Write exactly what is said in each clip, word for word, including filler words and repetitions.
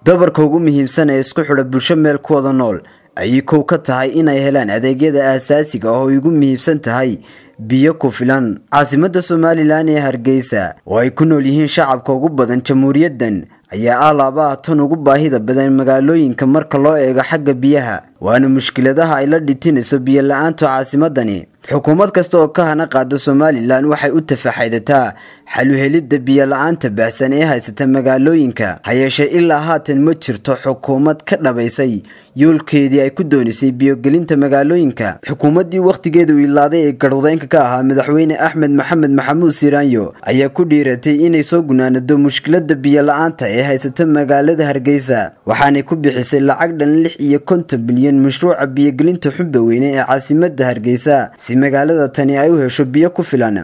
dabarka ugu muhiimsan ee isku xidha bulsho meel ku wada nool ayay kow ka tahay inay helaan adeegyada aasaasiga ah oo ugu muhiimsan tahay biyo ku filan. Caasimadda Soomaaliland ee Hargeysa oo ay ku nool yihiin shacabka ugu badan jamhuuriyaddan ayaa alaaba tan ugu baahida badan magaalooyinka marka loo eego xagga biyaha, waana mushkiladaha ay la dhitinayso biyo la'aanta caasimadani. xukuumad kasta oo ka hana qaada Soomaaliland waxay u tafaxaydataa xal u helidda biyo la'aanta baahsan ee haysata magaalooyinka. Hayeeshee ilaa haatan ma jirto xukuumad ka dhabaysay yoolkeedii ay ku doonisay biyo gelinta magaalooyinka. Xukuumaddii waqtigeedu ilaaday ee garwadeenka ka ahaa madaxweyne Axmed Maxamed Maxamuud Siiraanyo ayaa ku dhiiratay inay soo gunaanado mushkiladda biyo la'aanta ee haysata magaalada Hargeysa, waxaanay ku bixisay lacag dhan lix iyo konton bilyan mashruuca biyo gelinta xubba weyne ee caasimadda Hargeysa si magaalada tani ay u hesho biyo ku filan.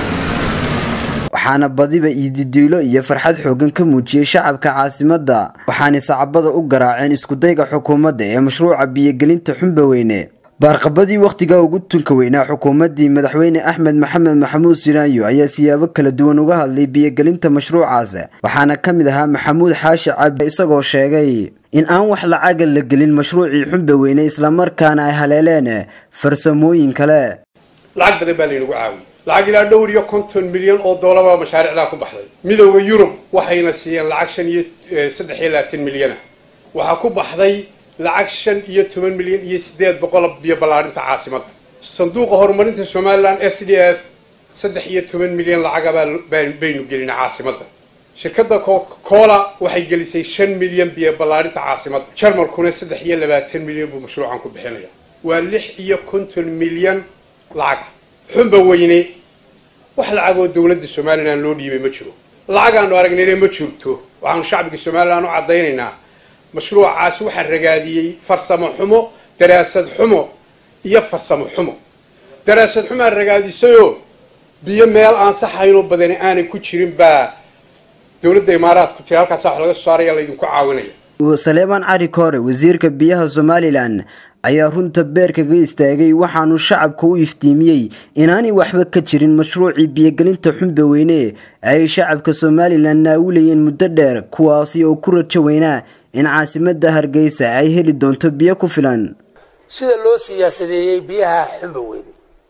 waxaana badiba iididiilo iyo farxad xoogan ka muujiyay shacabka caasimadda, waxaana sacabada u garaaceen isku dayga xukuumadda ee mashruuca biyo gelinta xubba weyne. baarqabadii waqtiga ugu tunka weynaa xukuumaddii madaxweyne Axmed Maxamed Maxamuud Siiraanyo ayaa siyaabo kala duwan uga hadlay biyo gelinta mashruucaas, waxaana ka mid ahaa Maxamuud Xaashi Cabdi isagoo sheegay in aan wax lacag la gelin mashruucii xubba weyne isla markaana ay haleeleen farsamooyin kale. lacag badan baa laynagu caawiyay, lacag ilaa dhowr iyo konton milyan oo doolar baa mashaariicda ku baxday. midowga Yurub waxayna siiyeen lacag shan iyo saddex iyo labaatan milyan ah, waxa ku baxday lacag shan iyo toban milyan iyo sideed boqol biyo balaarinta caasimadda. sanduuqa horumarinta Soomaaliland S D F saddex iyo toban milyan lacag baynu gelinay caasimadda. shirkadda Coca-Cola waxay gelisay shan milyan biyo balaarinta caasimadda. Jarmalkuna saddex iyo labaatan milyan buu mashruucan ku bixinaya, waa lix iyo konton milyan lacag. xubba weyne wax lacag oo dawladda Soomaaliland loo dhiibay ma jiro, lacag aanu aragnayna ma jirto. waxaanu shacbiga Soomaaliland u cadaynaynaa mashruucaas waxa ragaadiyay farsamo xumo, daraasad xumo iyo farsamo xumo. daraasad xumo ragaadisayo biyo meel aan saxayno badan aanay ku jirin baa dawladda Imaaraadku tii halkaas wax laga soo saaray la idinku caawinaya. Saleeman Cali Koore wasiirka biyaha Soomaaliland ayaa runta beerka ga istaagay, waxaanu shacabka u iftiimiyay inaanay waxba ka jirin mashruucii biyo gelinta xubba weyne ay shacabka Soomaaliland naawulayeen muddo dheer, kuwaasi oo ku rajo weynaa in caasimadda Hargeysa ay heli doonto biyo ku filan. sida loo siyaasadeeyay biyaha xubba weyne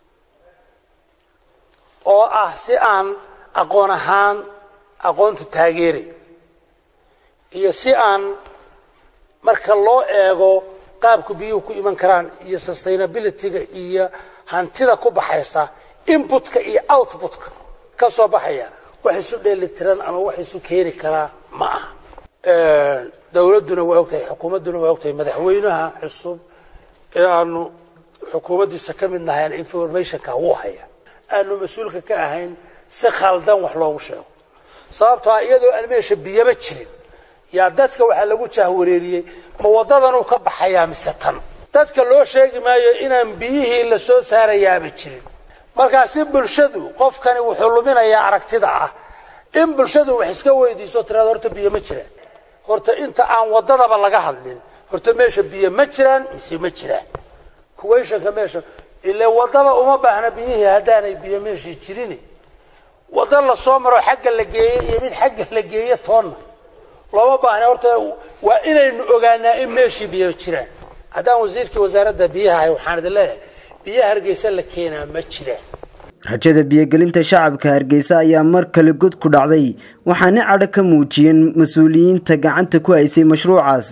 oo ah si aan aqoon ahaan aqoontu taageeray iyo si aan marka loo eego qaabku biyuhu ku iman karaan iyo sustainability-ga iyo hantida ku baxaysa input-ka iyo output-ka ka soo baxaya wax isu dheelitiran ama wax isu keeni karaa ma aha. dawladduna waa ogtahay, xukuumadduna waa ogtahay, madaxweynaha cusub ee aanu xukuumaddiisa ka mid nahayn information-ka wuu haya, aanu mas-uulka ka ahayn si khaldan wax loogu sheego. sababtoo ah iyadoo aan meesha biyaba jirin yaa dadka waxaa lagu jahwareeriyey ma waddadan uu ka baxayaa mise tan. dadka loo sheegi maayo inaan biyihii la soo saarayaaba jirin. markaa si bulshadu qofkani wuxuu luminayaa aragtida ah in bulshadu wax iska weydiiso tiraado horta biyo ma jiraan, horta inta aan waddadaba laga hadlin horta meesha biyo ma jiraan mise ma jiraan. kuweyshanka meesha ilaa waddaba uma baahna biyihii haddaanay biyo meeshii jirin. wadda la soo maro xagga la geeyey iyo mid xagga la geeyey toonna looma baahna. horta waa inaynu ogaanaa in meeshii biyo jiraan. haddaan wasiirkii wasaaradda biyaha waxaan idin leeyahay biyaha Hargeysa la keenaa ma jiraan. rajada biyo gelinta shacabka Hargeysa ayaa mar kale god ku dhacday, waxaana cadho ka muujiyeen mas'uuliyiinta gacanta ku haysay mashruucaas.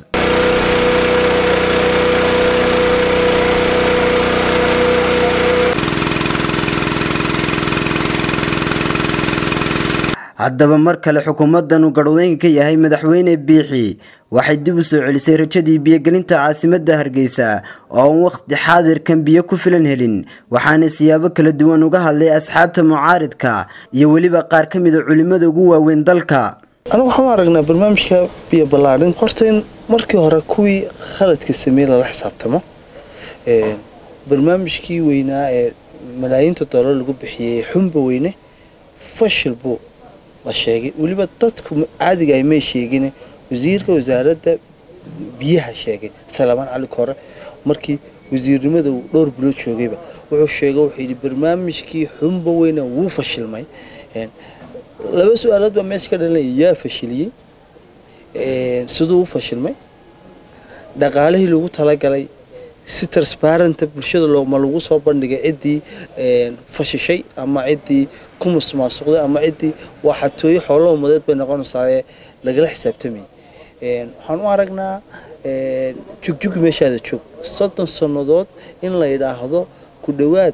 haddaba mar kale xukuumaddan uu garwadeenka ka yahay madaxweyne Biixi waxay dib u soo celisay rajadii biyo gelinta caasimadda Hargeysa oo aan waqti xaadirkan biyo ku filan helin, waxaana siyaabo kala duwan uga hadlay asxaabta mucaaridka iyo weliba qaar ka mid ah culimada ugu waaweyn dalka. anigu waxaan aragnaa barnaamijka biyo balaarin horta in markii hore kuwii khaladka sameeyay la xisaabtamo. ee barnaamijkii weynaa ee malaayiinta dollar lagu bixiyay xubba weyne fashil buu la sheegay, waliba dadku caadiga ay ma sheegin. wasiirka wasaaradda biyaha sheegay Saleeman Cali Koore markii wasiirnimada uu dhowr bilood joogayba wuxuu sheegay wuxuu yiri barnaamijkii xubba weyne wuu fashilmay. laba su'aalood baa meesha ka dhalanaya, yaa fashiliyay siduu u fashilmay dhaqaalihii lagu talagalay si transparent bulshada looma lagu soo bandhigay cidii fashishay ama cidii ku musmaasuqday ama cidii waxa tooyo xoolo umadeed bay noqonaysaa lagala xisaabtamay waxaan u aragnaa jugjug meeshaada joog soddon sanadood in la yiraahdo ku dhawaad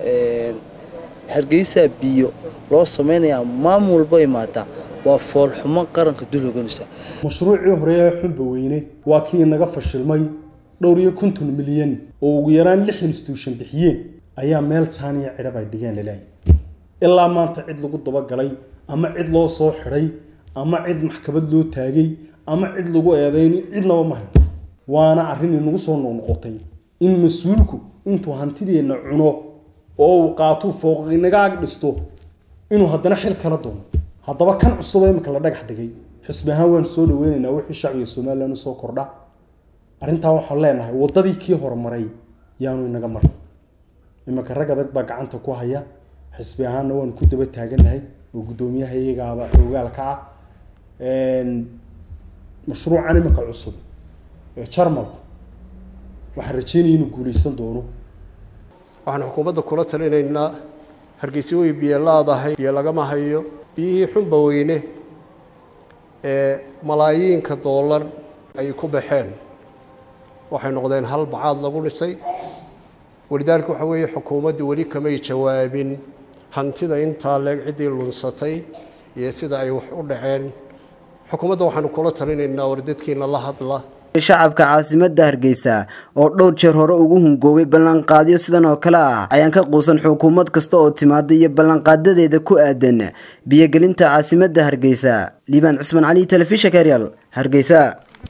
Hargeysa biyo loo sameeyaa maamul bay maata waa fool xumo qaranka dulooganaysa mashruucii hore ee xunba weyne waa kii naga fashilmay dhowr iyo konton milyan oo ugu yaraan lix institution bixiyeen ayaa meel jaaniya cirab ay dhigeen leeyahay ilaa maanta cid lagu daba galay ama cid loo soo xiray ama cid maxkamad loo taagay ama cid lagu eedeyn cidnaba ma hayo waana arrin inagu soo noqotay in mas'uulku intuu hantideena cuno oo uu qaato fooq inaga ag dhisto inuu haddana xil kala doono haddaba kan cusub ee marka la dhagax dhigay xisbi ahaan waan soo dhaweynaynaa wixii shacbiga Soomaaliland soo kordha arrinta waxaan leenahay wadadii kii hormaray yaanu inaga mar imaka rag adag baa gacanta ku haya xisbi ahaan waan ku daba taaganahay oo gudoomiyahayaga xogaalka ah een mashruucan imaka cusub ee Jarmal waxaan rajaynayaa inuu guuleysan doono waxaan xukuumadda kula talinaynaa Hargeysa way biyo laadahay biyo laga ma hayo biyihii xunba weyne ee malaayiinka dollar ay ku baxeen waxay noqdeen hal bacaad lagu dhisay walidaalku waxa weeye xukuumaddu wali kamay jawaabin hantida inta leeg cidii lunsatay iyo sida ay wax u dhaceen xukuumadda waxaan kula talinaynaa wardadkiina la hadla shacabka caasimadda Hargeysa oo dhowr jeer hore ugu hungoobay ballanqaadyo sidan oo kale ah ayaan ka quusan xukuumad kasta oo timaada iyo ballanqaadadeeda ku aadan biyo gelinta caasimadda Hargeysa Liibaan Cusman Ali telefishinka Real Hargeysa.